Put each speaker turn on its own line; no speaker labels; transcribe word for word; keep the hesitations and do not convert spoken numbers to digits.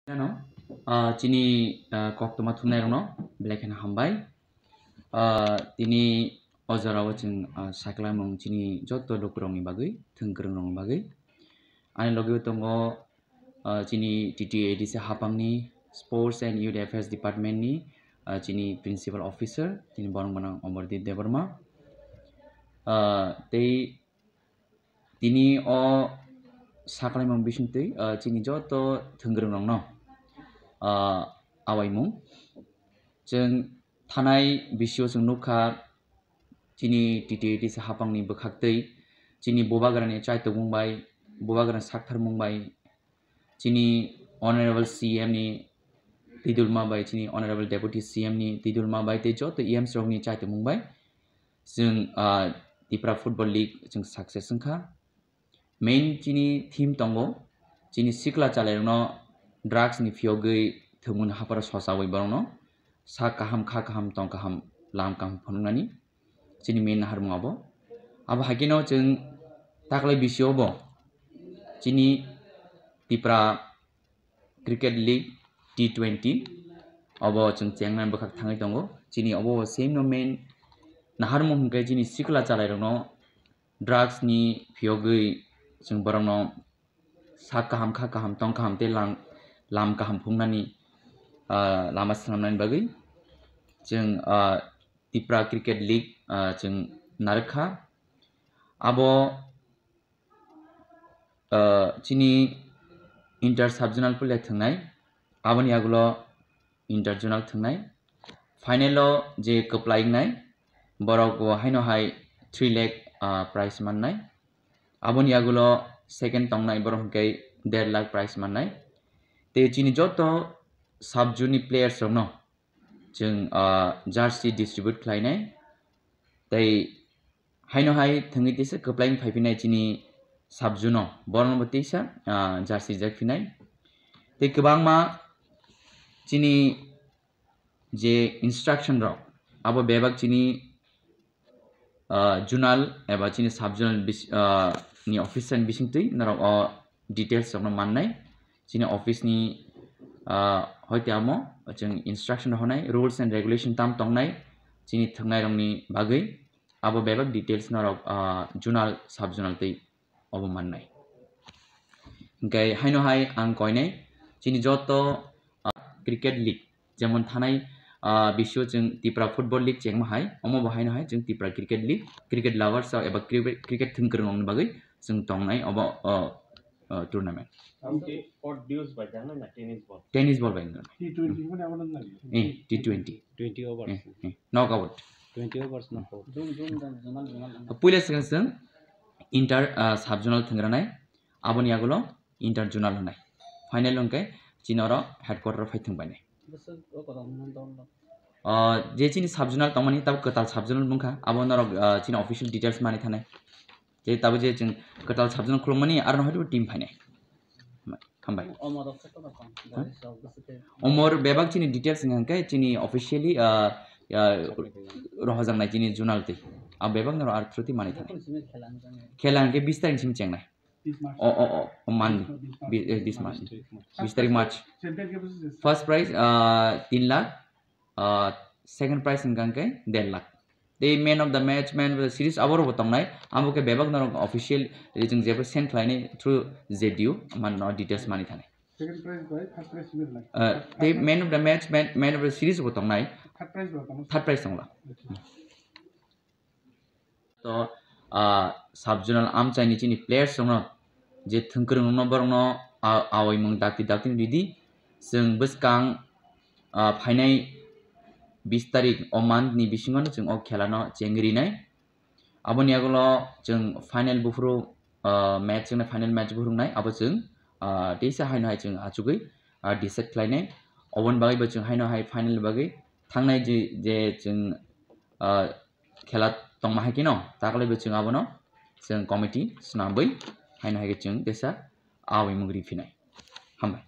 No, chini kok toma thunai rong no black and hambai. Tini ojara waching sakla mong chini joto lokrong ni bagai, thengkrong rong bagai. Ani logi tongo chini T T A A D C hapang ni Sports and Youth Affairs Department ni chini Principal Officer chini borong banang Omordeep Debarma. Tei tini o sakla mong bising tei chini joto thengkrong rong no. Awaimu jeng tanai bisio jeng nuka chini T T A A D C hapang ni bekhak tei chini bobagram ni chai tobung bai bobagram sakthar mung bai chini Honorable C M ni tidulma bai chini Honorable Deputy C M ni tidulma bai tei joto E M srong ni chai tobung bai jeng TIPRA Football League jeng success sengkha main chini theme tongo chini sikla chalai no drugs ni fiogei thumun hapara sosawai barong no sa kaham kha kaham tong kaham lam kaham phonungani chini main harmung abo abo hakino jeng taklai bisio bo chini TIPRA Cricket League T twenty abo jeng chengman bekhak thangai tongo chini abo same no main naharmung hingkai chini sikla chalai rong no drugs ni fiogei jeng barong no sa kaham kha kaham tong kaham te lang lam kaham phungnani lama salamnani bagai jeng TIPRA Cricket League jeng narekha abo chini inter subzonal pulek thangnai aboni agulo interzonal thangnai final lo je kaplaing nai borok go haino hai three lakh prize mannai aboni agulo second tongnai borok hingkai one lakh prize mannai te chini joto sub junior players rong no jeng jersey distribute khlainai tei haino hai thangi tisa kaplaing phaipinai chini sub junior borno batisa jersey jakphinai tei kwbangma chini je instruction rok abo bebak chini junal eba chini sub junal ni officer bisingtui narok o details rok no mannai chini office ni hoite amo jeng instruction honai rules and regulation tam tongnai chini thangnai rong ni bagai abo bebak details narok junal sub junal tei abo mannai hingkai haino hai ang koinai chini joto cricket league jemon thanai bisio jeng TIPRA Football League chengma hai omo bo haino hai jeng TIPRA Cricket League cricket lovers eba cricket thengkrong ni bagai jeng tongnai obo tournament.
Okay, what dues by jana na tennis ball.
Tennis ball by jana.
T twenty mana awan na.
Eh, T twenty.
Twenty overs.
Eh, eh, knockout.
Twenty overs knockout. Zoom zoom dan zonal zonal.
Puila sekarang inter subjonal tengranai, aboni agulo interjonal honai. Final longkai Chinoro headquarter fighting bane. J chini subjonal tongmani tab katal subjonal bungkha abo norok chini official details mani thanai je tabu je jeng katal subjonal khulmani arno hoitu team phainai hambai omor bebak chini details ngangkai chini officially rohajang nai chini journal te ab bebak noro ar thruti mani thanai khela ngke twenty tarik sim chengnai o o o man this month twenty tarik march first prize three lakh second prize ngangkai one lakh the man of the match man of the series aboro botongnai amoke bebak noro official jeng jebo send khlainai through zdu man no details mani thanai
Second prize by first prize will like.
The man of the match man, man of the series botongnai
Third prize will
third prize tongla to subjonal am chaini chini players songno je thengkrong no borno awai mung dakti dakti ridi jeng bwskang phainai twenty tarik o month ni bisingo jeng o khela no chengrinai aboni agulo jeng final bufru match jeng final match burungnai abo jeng teisa haino hai jeng achugui decide khlainai obon bagai bo jeng haino hai final bagai thangnai je je jeng khela tongma hai kino taklai bo jeng abono jeng committee snambai haino hai jeng desa awi mungri phinai hambai